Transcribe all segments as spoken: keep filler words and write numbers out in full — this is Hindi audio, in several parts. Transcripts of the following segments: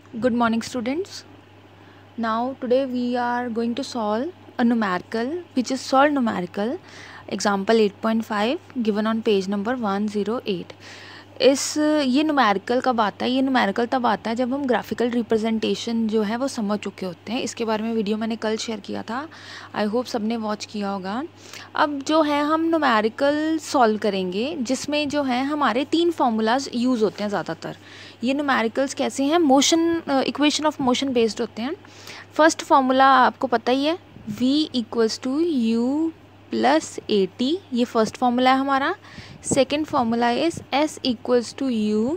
Good morning, students. Now, today we are going to solve a numerical, which is solved numerical, example eight point five, given on page number one oh eight. इस ये न्यूमेरिकल कब आता है? ये न्यूमेरिकल तब आता है जब हम ग्राफिकल रिप्रेजेंटेशन जो है वो समझ चुके होते हैं. इसके बारे में वीडियो मैंने कल शेयर किया था. आई होप सबने वॉच किया होगा. अब जो है हम न्यूमेरिकल सॉल्व करेंगे जिसमें जो है हमारे तीन फार्मूलाज यूज़ होते हैं ज़्यादातर. ये न्यूमेरिकल्स कैसे हैं? Motion equation of motion based होते हैं. फर्स्ट फार्मूला आपको पता ही है, v equals to u plus a t. ये फर्स्ट फार्मूला है हमारा. Second formula is s equals to u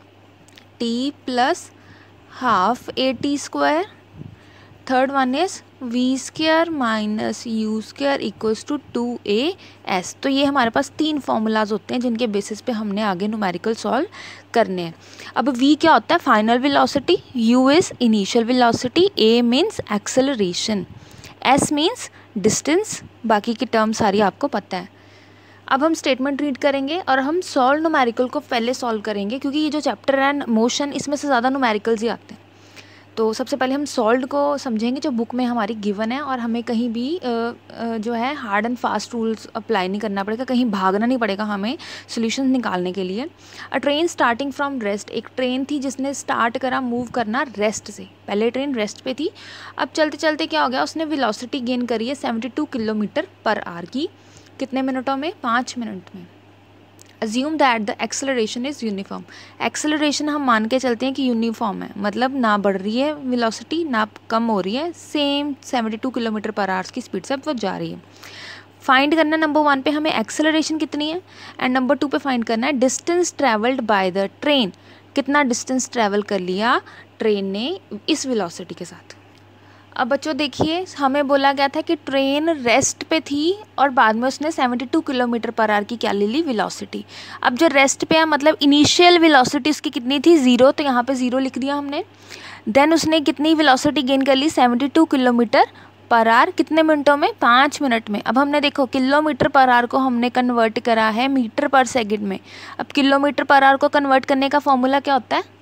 t plus half a t square. Third one is v square minus u square equals to two a s. तो ये हमारे पास तीन फार्मूलाज होते हैं जिनके बेसिस पे हमने आगे न्यूमेरिकल सॉल्व करने हैं. अब v क्या होता है? Final velocity. u is initial velocity. a means acceleration. s means distance. बाकी की टर्म सारी आपको पता है. अब हम स्टेटमेंट रीड करेंगे और हम सॉल्व न्यूमेरिकल को पहले सॉल्व करेंगे क्योंकि ये जो चैप्टर है मोशन, इसमें से ज़्यादा न्यूमेरिकल्स ही आते हैं. तो सबसे पहले हम सॉल्व को समझेंगे जो बुक में हमारी गिवन है, और हमें कहीं भी जो है hard and fast rules apply नहीं करना पड़ेगा, कहीं भागना नहीं पड़ेगा हमें सॉल्यूशंस निकालने के लिए. A train starting from rest. एक ट्रेन थी जिसने स्टार्ट करा मूव करना रेस्ट से. पहले ट्रेन रेस्ट पे थी. अब चलते चलते क्या हो गया, उसने वेलोसिटी गेन करी है seventy two kilometre per hour की. कितने मिनटों में? पाँच मिनट में. Assume that the acceleration is uniform. Acceleration हम मान के चलते हैं कि यूनिफॉर्म है, मतलब ना बढ़ रही है वेलोसिटी ना कम हो रही है, same seventy two kilometre per hours की स्पीड से वो जा रही है. फाइंड करना नंबर वन पे हमें एक्सेलरेशन कितनी है, एंड नंबर टू पे फाइंड करना है distance travelled by the train. कितना डिस्टेंस ट्रैवल कर लिया ट्रेन ने इस वेलोसिटी के साथ. अब बच्चों देखिए, हमें बोला गया था कि ट्रेन रेस्ट पे थी और बाद में उसने seventy two kilometre per hour की क्या ले ली? वेलोसिटी. अब जो रेस्ट पे है मतलब इनिशियल वेलोसिटी उसकी कितनी थी? ज़ीरो. तो यहाँ पे ज़ीरो लिख दिया हमने. देन उसने कितनी वेलोसिटी गेन कर ली? Seventy two kilometre per hour. कितने मिनटों में? पाँच मिनट में. अब हमने देखो किलोमीटर पर आवर को हमने कन्वर्ट करा है मीटर पर सेकेंड में. अब किलोमीटर पर आवर को कन्वर्ट करने का फॉर्मूला क्या होता है?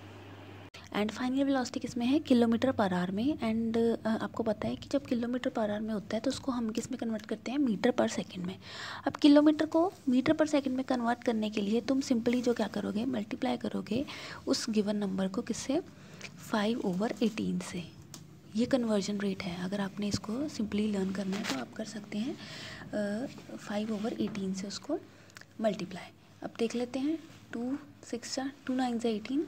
एंड फाइनल वेलोसिटी किस में है? किलोमीटर पर आवर में. एंड uh, आपको पता है कि जब किलोमीटर पर आवर में होता है तो उसको हम किस में कन्वर्ट करते हैं? मीटर पर सेकंड में. अब किलोमीटर को मीटर पर सेकंड में कन्वर्ट करने के लिए तुम सिंपली जो क्या करोगे, मल्टीप्लाई करोगे उस गिवन नंबर को किससे? फाइव ओवर एटीन से. ये कन्वर्जन रेट है. अगर आपने इसको सिंपली लर्न करना है तो आप कर सकते हैं फाइव ओवर एटीन से उसको मल्टीप्लाई. अब देख लेते हैं. टू सिक्स सा टू नाइन सा एटीन,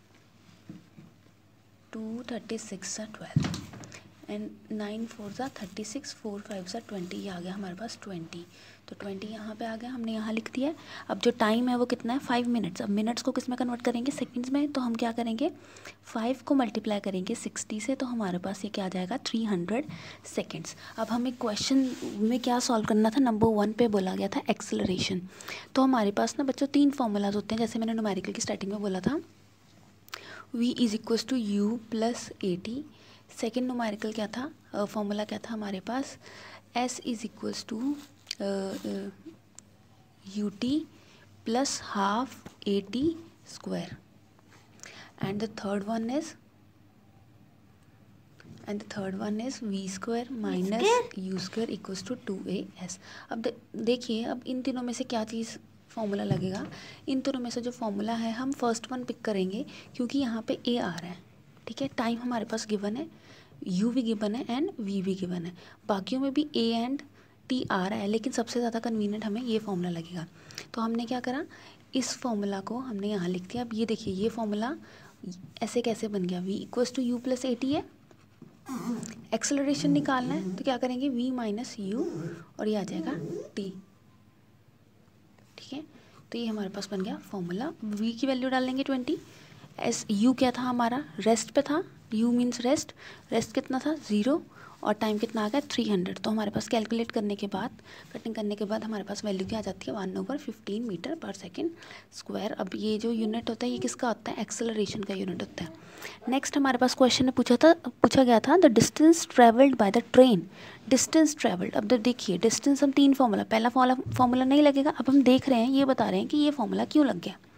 टू थर्टी सिक्स सा ट्वेल्व, एंड नाइन फोर सा थर्टी सिक्स, फोर फाइव सा ट्वेंटी. ये आ गया हमारे पास ट्वेंटी. तो ट्वेंटी यहाँ पे आ गया, हमने यहाँ लिख दिया. अब जो टाइम है वो कितना है? Five minutes. अब मिनट्स को किस में कन्वर्ट करेंगे? सेकंड्स में. तो हम क्या करेंगे? फाइव को मल्टीप्लाई करेंगे सिक्सटी से, तो हमारे पास ये क्या आ जाएगा? Three hundred seconds. अब हमें क्वेश्चन में क्या सॉल्व करना था? नंबर वन पे बोला गया था एक्सेलरेशन. तो हमारे पास ना बच्चों तीन फॉर्मूलाज होते हैं, जैसे मैंने न्यूमेरिकल की स्टार्टिंग में बोला था. v is equals to u plus a t. Second numerical क्या था? फॉर्मूला uh, क्या था हमारे पास? s is equals to u t plus half a t square. And the third one is and the third one is v square minus u square equals to two a s. अब देखिए, अब इन तीनों में से क्या चीज़ फॉर्मूला लगेगा? इन दोनों में से जो फॉर्मूला है हम फर्स्ट वन पिक करेंगे क्योंकि यहाँ पे ए आ रहा है. ठीक है, टाइम हमारे पास गिवन है, यू भी गिवन है एंड वी भी गिवन है. बाकियों में भी ए एंड टी आ रहा है, लेकिन सबसे ज़्यादा कन्वीनियंट हमें ये फॉर्मूला लगेगा. तो हमने क्या करा, इस फॉर्मूला को हमने यहाँ लिख दिया. अब ये देखिए, ये फॉर्मूला ऐसे कैसे बन गया? V equals to u plus a t है. एक्सेलरेशन निकालना है तो क्या करेंगे? वी माइनस यू, और ये आ जाएगा टी. ठीक है, तो ये हमारे पास बन गया फॉर्मूला. v की वैल्यू डाल लेंगे ट्वेंटी. एस यू क्या था हमारा? रेस्ट पे था. u means rest. रेस्ट कितना था? ज़ीरो. और टाइम कितना आ गया? Three hundred. तो हमारे पास कैलकुलेट करने के बाद, कटिंग करने के बाद हमारे पास वैल्यू क्या आ जाती है? One over fifteen metre per second square. अब ये जो यूनिट होता है ये किसका होता है? एक्सेलरेशन का यूनिट होता है. नेक्स्ट हमारे पास क्वेश्चन में पूछा था पूछा गया था the distance travelled by the train. Distance travelled. अब देखिए, डिस्टेंस हम तीन फॉर्मूला, पहला फॉर्मूला नहीं लगेगा. अब हम देख रहे हैं, ये बता रहे हैं कि ये फॉर्मूला क्यों लग गया.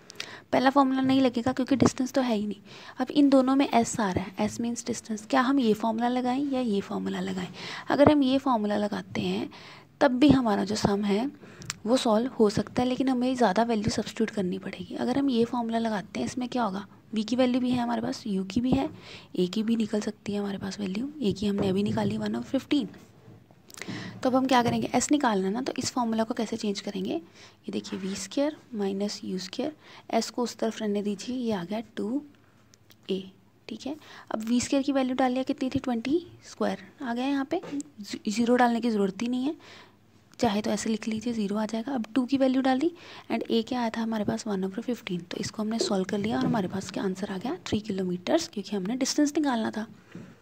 पहला फॉर्मूला नहीं लगेगा क्योंकि डिस्टेंस तो है ही नहीं। अब इन दोनों में एस आ रहा है, एस मीन्स डिस्टेंस। क्या हम ये फार्मूला लगाएं या ये फार्मूला लगाएं? अगर हम ये फार्मूला लगाते हैं तब भी हमारा जो सम है वो सॉल्व हो सकता है, लेकिन हमें ज़्यादा वैल्यू सब्स्टिट्यूट करनी पड़ेगी। अगर हम ये फार्मूला लगाते हैं इसमें क्या होगा, v की वैल्यू भी है हमारे पास, u की भी है, a की भी निकल सकती है हमारे पास वैल्यू, a की हमने अभी निकाली वन ऑफ फिफ्टीन। तो अब हम क्या करेंगे, s निकालना ना, तो इस फार्मूला को कैसे चेंज करेंगे, ये देखिए v square minus u square, s को उस तरफ रहने दीजिए, ये आ गया टू ए। ठीक है, अब वी स्क्वायर की वैल्यू डाल लिया, कितनी थी, ट्वेंटी स्क्वायर आ गया यहाँ पे, ज़ीरो डालने की ज़रूरत ही नहीं है, चाहे तो ऐसे लिख लीजिए, ज़ीरो आ जाएगा। अब टू की वैल्यू डाली एंड ए क्या आया था हमारे पास, वन ओवर फिफ्टीन, तो इसको हमने सॉल्व कर लिया और हमारे पास क्या आंसर आ गया, थ्री किलोमीटर्स, क्योंकि हमने डिस्टेंस निकालना था।